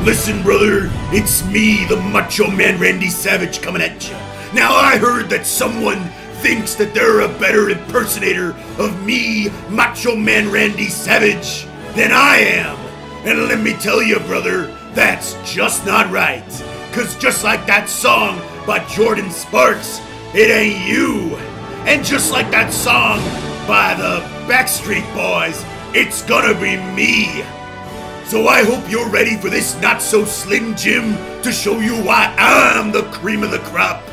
Listen, brother, it's me, the Macho Man Randy Savage, coming at you. Now, I heard that someone thinks that they're a better impersonator of me, Macho Man Randy Savage, than I am. And let me tell you, brother, that's just not right. Cause just like that song by Jordan Sparks, it ain't you. And just like that song by the Backstreet Boys, it's gonna be me. So I hope you're ready for this not so Slim Jim to show you why I'm the cream of the crop.